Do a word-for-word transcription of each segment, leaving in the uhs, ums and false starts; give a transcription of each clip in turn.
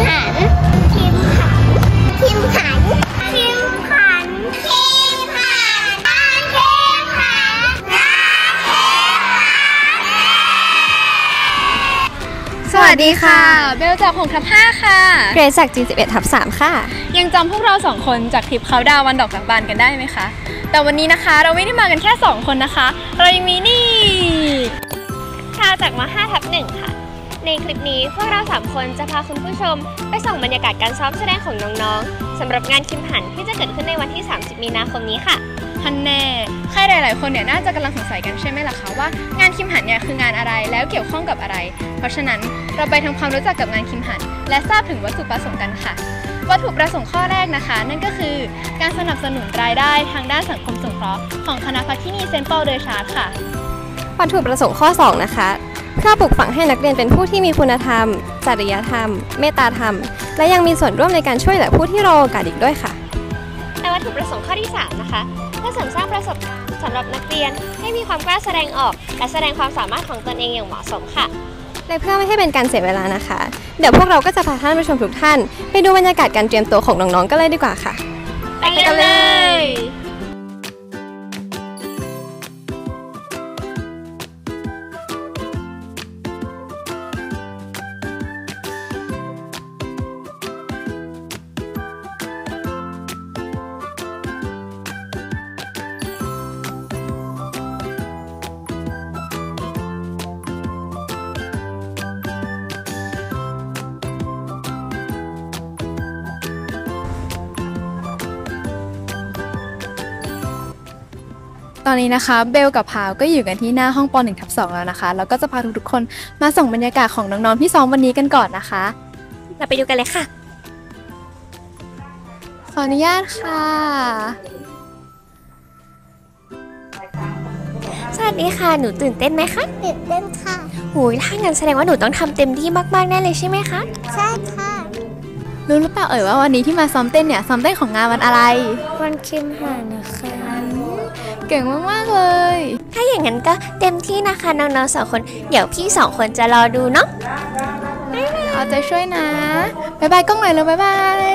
หันคิมขันคิมขันคิมขันคิมขันบ้านคิมขันร้านคิมขันสวัสดีค่ะเบลจากหกทับห้าค่ะเกรซจากจีสิบเอ็ดทับสามค่ะยังจำพวกเราสองคนจากทริปเขาดาววันดอกจากบานกันได้ไหมคะแต่วันนี้นะคะเราไม่ได้มากันแค่สองคนนะคะเรายังมีนี่ชาจากมห้าทับหนึ่งค่ะในคลิปนี้พวกเราสามคนจะพาคุณผู้ชมไปส่องบรรยากาศการซ้อมแสดงของน้องๆสำหรับงานคิมหันที่จะเกิดขึ้นในวันที่สามสิบมีนาคมนี้ค่ะฮันแน่ใครหลายๆคนเนี่ยน่าจะกำลังสงสัยกันใช่ไหมล่ะคะว่างานคิมหันเนี่ยคืองานอะไรแล้วเกี่ยวข้องกับอะไรเพราะฉะนั้นเราไปทำความรู้จักกับงานคิมหันและทราบถึงวัตถุประสงค์กันค่ะวัตถุประสงค์ข้อแรกนะคะนั่นก็คือการสนับสนุนรายได้ทางด้านสังคมสงเคราะห์ของคณะพัฒนีเซนต์ปอลเดอชาร์ดค่ะวัตถุประสงค์ข้อสองนะคะเพื่อปลูกฝังให้นักเรียนเป็นผู้ที่มีคุณธรรมจริยธรรมเมตตาธรรมและยังมีส่วนร่วมในการช่วยเหลือผู้ที่รอโอกาสอีกด้วยค่ะและวัตถุประสงค์ข้อที่สามนะคะเพื่อเสริมสร้างประสบการณ์สำหรับนักเรียนให้มีความกล้าแสดงออกและแสดงความสามารถของตนเองอย่างเหมาะสมค่ะและเพื่อไม่ให้เป็นการเสียเวลานะคะเดี๋ยวพวกเราก็จะพาท่านผู้ชมทุกท่านไปดูบรรยากาศการเตรียมตัวของน้องๆกันเลยดีกว่าค่ะไปกันเลยตอนนี้นะคะเบลกับพาวก็อยู่กันที่หน้าห้องป หนึ่งทับสองแล้วนะคะแล้วก็จะพาทุกๆคนมาส่งบรรยากาศของน้องๆที่ซ้อมวันนี้กันก่อนนะคะเราไปดูกันเลยค่ะขออนุญาตค่ะสวัสดีค่ะหนูตื่นเต้นไหมคะตื่นเต้นค่ะโอ้ยถ้างั้นแสดงว่าหนูต้องทำเต็มที่มากๆแน่เลยใช่ไหมคะใช่ค่ะรู้หรือเปล่าเอ่ยว่าวันนี้ที่มาซ้อมเต้นเนี่ยซ้อมเต้นของงานวันอะไรวันคิมหันนะคะเก่งมากๆเลยถ้าอย่างนั้นก็เต็มที่นะคะน้องๆสองคนเดี๋ยวพี่สองคนจะรอดูเนาะเอาใจช่วยนะบ๊ายบายกล้องหน่อยเลยบ๊ายบาย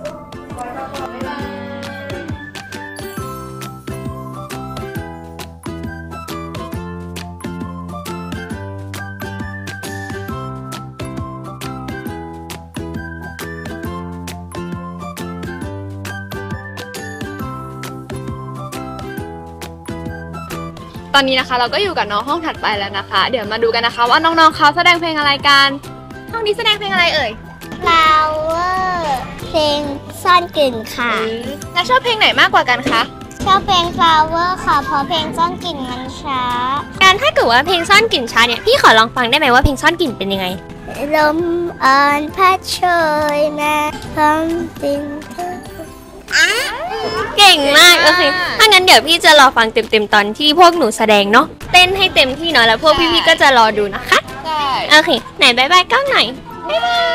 ตอนนี้นะคะเราก็อยู่กับน้องห้องถัดไปแล้วนะคะเดี๋ยวมาดูกันนะคะว่าน้องๆเขาแสดงเพลงอะไรกันห้องนี้แสดงเพลงอะไรเอ่ย Flower เพลงซ่อนกลิ่นค่ะแล้วชอบเพลงไหนมากกว่ากันคะชอบเพลง Flower ค่ะเพราะเพลงซ่อนกลิ่นมันช้าการถ้าเกิดว่าเพลงซ่อนกลิ่นช้าเนี่ยพี่ขอลองฟังได้ไหมว่าเพลงซ่อนกลิ่นเป็นยังไงลมอ่อนพัดโชยมาพร้อมติงเก่งมากโอเคถ้างั้นเดี๋ยวพี่จะรอฟังเต็มๆตอนที่พวกหนูแสดงเนาะเต้นให้เต็มที่เนาะแล้วพวกพี่ๆก็จะรอดูนะคะได้โอเคไหนบายบายกล้องหน่อยบ๊ายบาย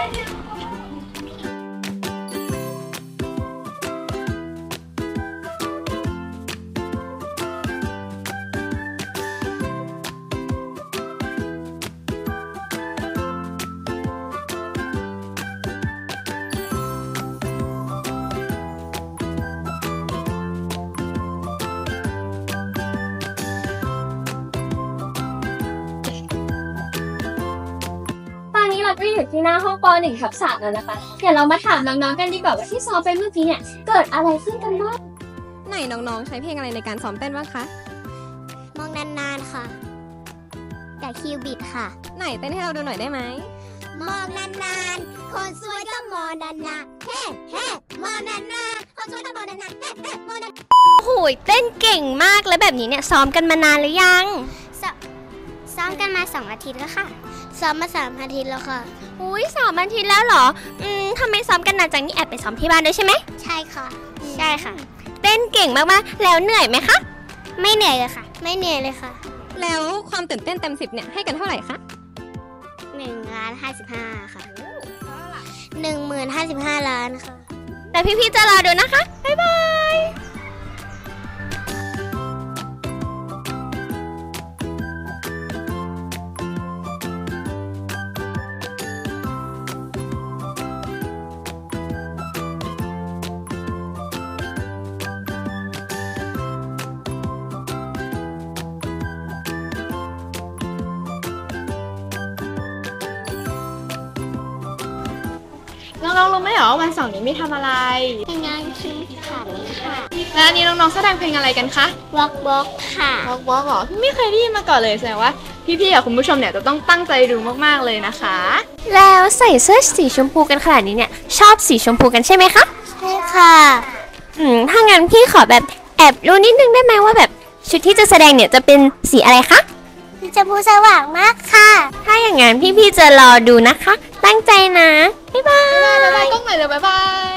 เราก็อยู่ที่หน้าห้องป หนึ่งทับสามแล้วนะคะเดี๋ยวเรามาถามน้องๆกันดีกว่าว่าที่ซ้อมไปเมื่อกี้เนี่ยเกิดอะไรขึ้นกันบ้างไหนน้องๆใช้เพลงอะไรในการซ้อมเต้นบ้างคะมองนานๆค่ะกับคิวบิดค่ะไหนเต้นให้เราดูหน่อยได้ไหมมองนานๆคนสวยก็มองนานๆเฮ้เฮ้มองนานๆคนสวยก็มองนานๆเฮ้เฮ้มองนานๆโอ้โหเต้นเก่งมากแล้วแบบนี้เนี่ยซ้อมกันมานานหรือยังซ้อมกันมาสองอาทิตย์แล้วค่ะซ้อมมาสามอาทิตย์แล้วค่ะอุ้ยสามอาทิตย์แล้วเหรออืมทำไมซ้อมกันนานจังนี่แอบไปซ้อมที่บ้านด้วยใช่ไหมใช่ค่ะใช่ค่ะเต้นเก่งมากๆแล้วเหนื่อยไหมคะไม่เหนื่อยเลยค่ะไม่เหนื่อยเลยค่ะแล้วความตื่นเต้นเต็มสิบเนี่ยให้กันเท่าไหร่คะหนึ่งล้านห้าสิบห้าค่ะหนึ่งหมื่นห้าสิบห้าล้านค่ะแต่พี่ๆจะรอดูนะคะบ๊ายบายน้องๆรู้ไหมหรอวันเสาร์นี้ไม่ทำอะไรเป็นงานคิมขันค่ะแล้วอันนี้น้องๆแสดงเพลงอะไรกันคะวอล์กวอล์กค่ะวอล์กวอล์กเหรอพี่ไม่เคยได้ยินมาก่อนเลยแสดงว่าพี่ๆกับคุณผู้ชมเนี่ยจะต้องตั้งใจดูมากๆเลยนะคะแล้วใส่เสื้อสีชมพูกันขนาดนี้เนี่ยชอบสีชมพูกันใช่ไหมคะใช่ค่ะอืมถ้างั้นพี่ขอแบบแอบรู้นิดนึงได้ไหมว่าแบบชุดที่จะแสดงเนี่ยจะเป็นสีอะไรคะสีชมพูสว่างมากค่ะถ้าอย่างนั้นพี่ๆจะรอดูนะคะตั้งใจนะบ๊ายบายบ๊ายบายกล้องหน่อยเลยบ๊ายบาย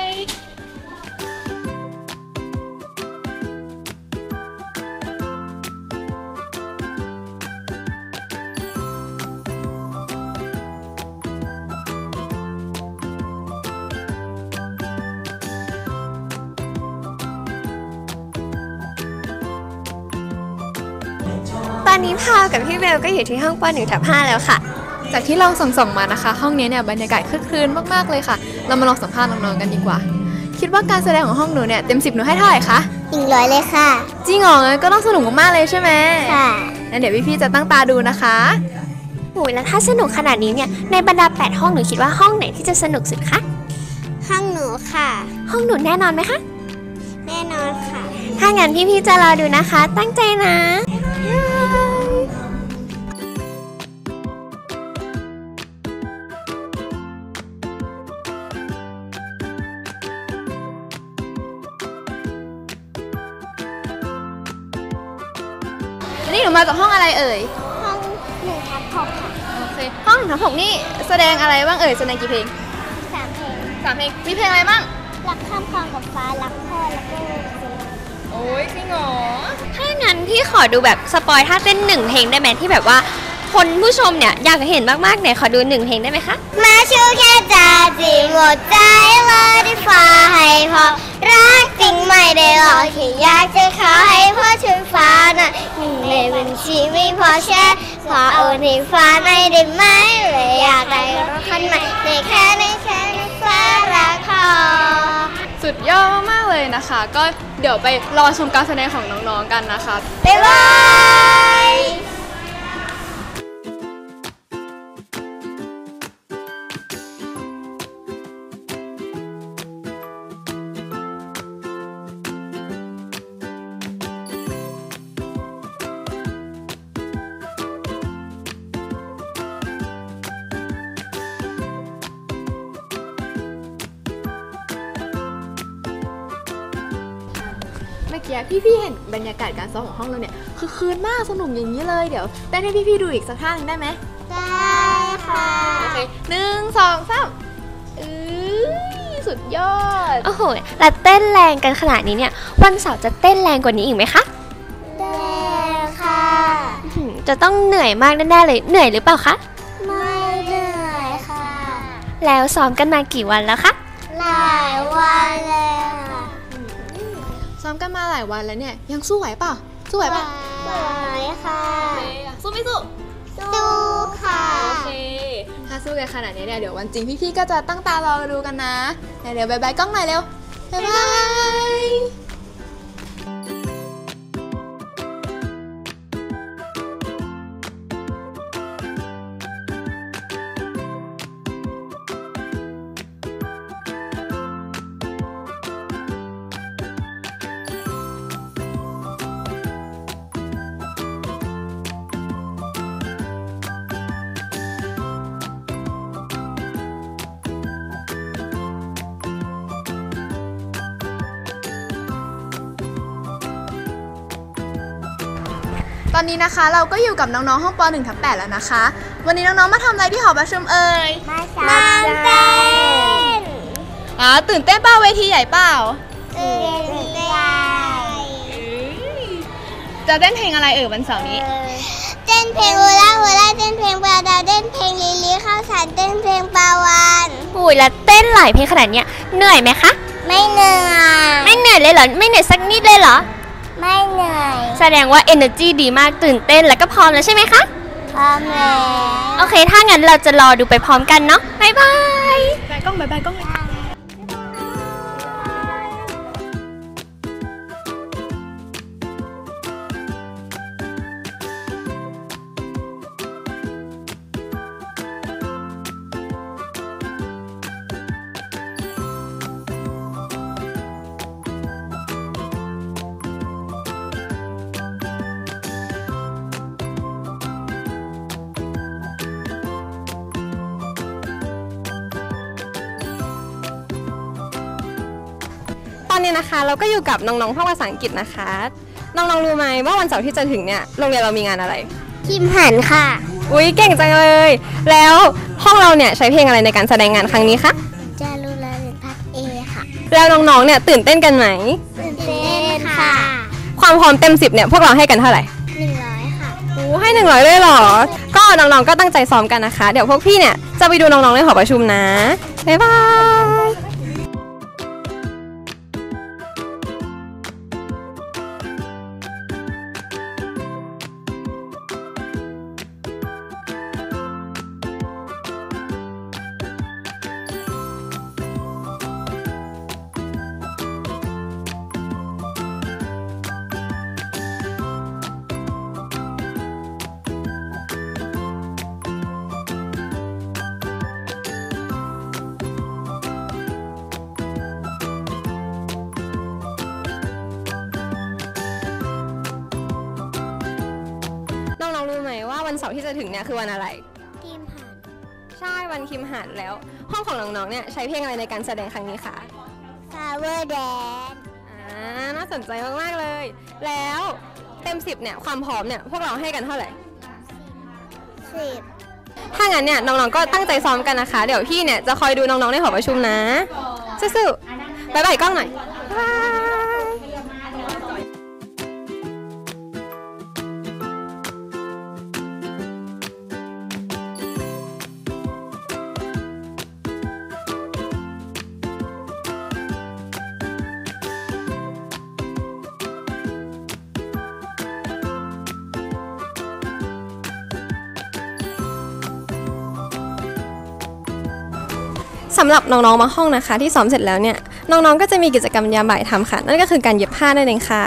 ตอนนี้พาวกับพี่เบลก็อยู่ที่ห้องป หนึ่งทับห้าแล้วค่ะจากที่ลองส่องๆมานะคะห้องนี้เนี่ยบรรยากาศคึกคืนมากๆเลยค่ะเรามาลองสัมภาษณ์น้องๆกันดีกว่าคิดว่าการแสดงของห้องหนูเนี่ยเต็มสิบหนูให้เท่าไหร่คะหนึ่งร้อยเลยค่ะจริงเหรอก็ต้องสนุกมากๆเลยใช่ไหมค่ะงั้นเดี๋ยวพี่ๆจะตั้งตาดูนะคะโอ้ยแล้วถ้าสนุกขนาดนี้เนี่ยในบรรดาแปดห้องหนูคิดว่าห้องไหนที่จะสนุกสุดคะห้องหนูค่ะห้องหนูแน่นอนไหมคะแน่นอนค่ะถ้างั้นพี่ๆจะรอดูนะคะตั้งใจนะนี่หนูมาจากห้องอะไรเอ่ยห้องหนึ่งทับหกค่ะโอเคห้องหนึ่งทับหกนี่แสดงอะไรบ้างเอ่ยแสดงกี่เพลงสามเพลงสามเพลงมีเพลงอะไรบ้างรักข้ามคลองกับฟ้ารักพ่อแล้วก็โอ้ยจริงเหรอถ้างั้นพี่ขอดูแบบสปอยท่าเต้นหนึ่งเพลงได้ไหมที่แบบว่าคนผู้ชมเนี่ยอยากเห็นมากๆเนี่ยขอดูหนึ่งเพลงได้ไหมคะมาชูแค่จ่าจีหมดใจเลยที่ฟ้าให้พอรักจริงไม่ได้หรอกแค่อยากจะขอให้พ่อช่วยฟ้าหน่อยหนึ่งในบัญชีไม่พอแช่ขอโอนให้ฟ้าหน่อยได้ไหมเลยอยากได้รถคันใหม่ในแค่ในแค่ในฟ้ารักพอสุดยอดมากๆเลยนะคะก็เดี๋ยวไปรอชมการแสดงของน้องๆกันนะคะบ๊ายบายเมื่อกี้พี่ๆเห็นบรรยากาศการซ้อมของห้องเราเนี่ยคือคืนมากสนุกอย่างนี้เลยเดี๋ยวเต้นให้พี่ๆดูอีกสักท่านึงได้ไหมได้ค่ะโอเคหนึ่งสองสามอือสุดยอดโอ้โหแล้วเต้นแรงกันขนาดนี้เนี่ยวันเสาร์จะเต้นแรงกว่านี้อีกไหมคะได้ค่ะจะต้องเหนื่อยมากแน่ๆเลยเหนื่อยหรือเปล่าคะไม่เหนื่อยค่ะแล้วซ้อมกันมากี่วันแล้วคะหลายวันแล้วซ้อมกันมาหลายวันแล้วเนี่ยยังสู้ไหวเปล่าสู้ไหวเปล่าไหวค่ะสู้ไม่สู้สู้ค่ะโอเคถ้าสู้กันขนาดนี้เนี่ยเดี๋ยววันจริงพี่ๆก็จะตั้งตารอดูกันนะเดี๋ยวบายบายกล้องหน่อยเร็วบายบายตอนนี้นะคะเราก็อยู่กับน้องๆห้องป หนึ่งทับแปดแล้วนะคะวันนี้น้องๆมาทำอะไรที่หอประชุมเอ่ยมาซ้อมเต้นอ๋อตื่นเต้นเปล่าเวทีใหญ่เปล่าตื่นเต้นจะเต้นเพลงอะไรเอ่ยวันเสาร์นี้เต้นเพลงโฮล่าโฮล่าเต้นเพลงปลาดาวเต้นเพลงลิลี่ข้าวสารเต้นเพลงปลาวานอุ้ยแล้วเต้นหลายเพลงขนาดนี้เหนื่อยไหมคะไม่เหนื่อยไม่เหนื่อยเลยเหรอไม่เหนื่อยสักนิดเลยเหรอไม่เหนื่อยแสดงว่า energy ดีมากตื่นเต้นแล้วก็พร้อมแล้วใช่ไหมคะพร้อมแล้วโอเคถ้างั้นเราจะรอดูไปพร้อมกันเนาะบ๊ายบายบายกล้องบายบายกล้องอนนี้นะคะเราก็อยู่กับน้องๆภาคภาษาอังกฤษนะคะน้องๆรู้ไหมว่าวันเสาร์ที่จะถึงเนี่ยโรงเรียนเรามีงานอะไรคิมหันค่ะอุ๊ยเก่งจังเลยแล้วห้องเราเนี่ยใช้เพลงอะไรในการแสดงงานครั้งนี้คะจารุลาเป็นพักเอค่ะแล้วน้องๆเนี่ยตื่นเต้นกันไหมตื่นเต้นค่ะความพร้อมเต็มสิบเนี่ยพวกเราให้กันเท่าไหร่หนึ่งร้อยค่ะโอ้ให้หนึ่งร้อยเลยเหรอก็น้องๆก็ตั้งใจซ้อมกันนะคะเดี๋ยวพวกพี่เนี่ยจะไปดูน้องๆในหอประชุมนะบ๊ายบายน้องๆรู้ไหมว่าวันเสาร์ที่จะถึงเนี่ยคือวันอะไรคิมหันใช่วันคิมหันแล้วห้องของน้องๆเนี่ยใช้เพลงอะไรในการแสดงครั้งนี้คะ Flower Dance อ่าน่าสนใจมากๆเลยแล้วเต็มสิบเนี่ยความพร้อมเนี่ยพวกเราให้กันเท่าไหร่สิบถ้างั้นเนี่ยน้องๆก็ตั้งใจซ้อมกันนะคะเดี๋ยวพี่เนี่ยจะคอยดูน้องๆในหอประชุมนะสู้ๆบ๊ายบายกล้องหน่อยบ๊ายบายสำหรับน้องๆมาห้องนะคะที่ซ้อมเสร็จแล้วเนี่ยน้องๆก็จะมีกิจกรรมยามบ่ายทำค่ะนั่นก็คือการเย็บผ้านั่นเองค่ะ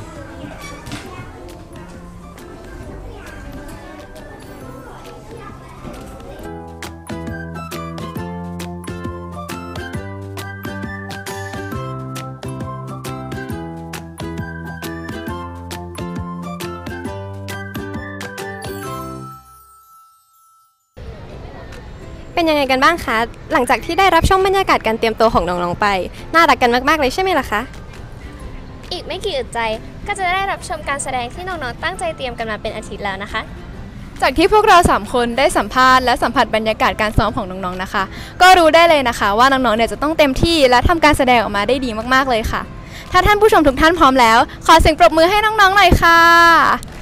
เป็นยังไงกันบ้างคะหลังจากที่ได้รับชมบรรยากาศการเตรียมตัวของน้องๆไปน่ารักกันมากๆเลยใช่ไหมล่ะคะอีกไม่กี่อึดใจก็จะได้รับชมการแสดงที่น้องๆตั้งใจเตรียมกันมาเป็นอาทิตย์แล้วนะคะจากที่พวกเราสามคนได้สัมภาษณ์และสัมผัสบรรยากาศการซ้อมของน้องๆนะคะก็รู้ได้เลยนะคะว่าน้องๆเนี่ยจะต้องเต็มที่และทำการแสดงออกมาได้ดีมากๆเลยค่ะถ้าท่านผู้ชมทุกท่านพร้อมแล้วขอเสียงปรบมือให้น้องๆหน่อยค่ะ